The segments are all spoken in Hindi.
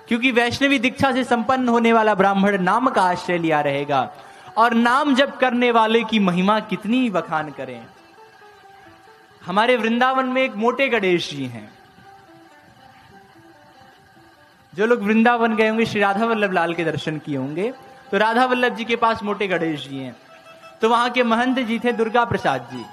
क्योंकि वैष्णवी दीक्षा से संपन्न होने वाला ब्राह्मण नाम का आश्रय लिया रहेगा। और नाम जप करने वाले की महिमा कितनी बखान करें। हमारे वृंदावन में एक मोटे गणेश जी हैं। जो लोग वृंदावन गए होंगे, श्री राधा वल्लभ लाल के दर्शन किए होंगे, तो राधा वल्लभ जी के पास मोटे गणेश जी हैं। तो वहां के महंत जी थे दुर्गा प्रसाद जी।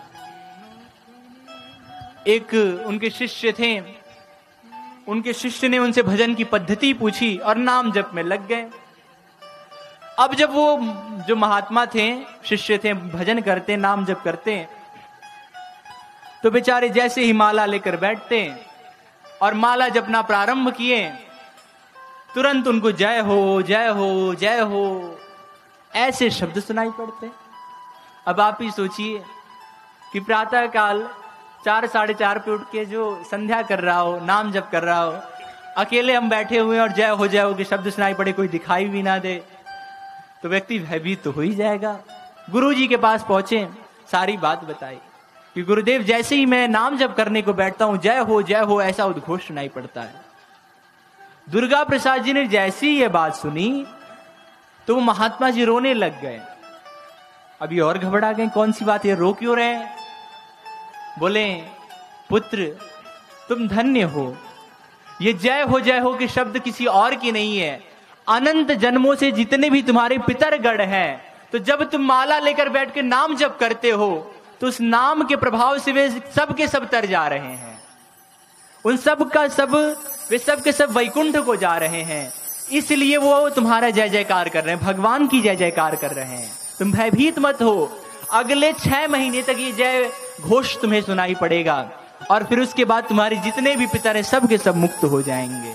एक उनके शिष्य थे, उनके शिष्य ने उनसे भजन की पद्धति पूछी और नाम जप में लग गए। अब जब वो जो महात्मा थे, शिष्य थे, भजन करते, नाम जप करते, तो बेचारे जैसे ही माला लेकर बैठते और माला जपना प्रारंभ किए, तुरंत उनको जय हो जय हो जय हो ऐसे शब्द सुनाई पड़ते। अब आप ही सोचिए कि प्रातः काल 4 साढ़े 4 पे उठ के जो संध्या कर रहा हो, नाम जप कर रहा हो, अकेले हम बैठे हुए और जय हो के शब्द सुनाई पड़े, कोई दिखाई भी ना दे, तो व्यक्ति भयभीत तो हो ही जाएगा। गुरु जी के पास पहुंचे, सारी बात बताई कि गुरुदेव जैसे ही मैं नाम जप करने को बैठता हूं, जय हो ऐसा उद्घोष सुनाई पड़ता है। दुर्गा प्रसाद जी ने जैसी ये बात सुनी तो वो महात्मा जी रोने लग गए। अभी और घबरा गए, कौन सी बात है, रो क्यों रहे हैं? बोले, पुत्र तुम धन्य हो, ये जय हो के शब्द किसी और की नहीं है, अनंत जन्मों से जितने भी तुम्हारे पितरगण हैं, तो जब तुम माला लेकर बैठ के नाम जप करते हो तो उस नाम के प्रभाव से वे सब के सब तर जा रहे हैं, उन सब का सब, वे सब के सब वैकुंठ को जा रहे हैं, इसलिए वो तुम्हारा जय जयकार कर रहे हैं, भगवान की जय जयकार कर रहे हैं। तुम भयभीत मत हो, अगले 6 महीने तक ये जय घोष तुम्हें सुनाई पड़ेगा और फिर उसके बाद तुम्हारे जितने भी पितर हैं सब के सब मुक्त हो जाएंगे।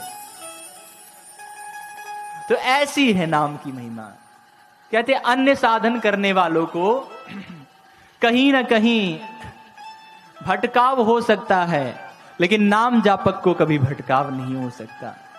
तो ऐसी है नाम की महिमा। कहते अन्य साधन करने वालों को कहीं ना कहीं भटकाव हो सकता है, लेकिन नाम जापक को कभी भटकाव नहीं हो सकता।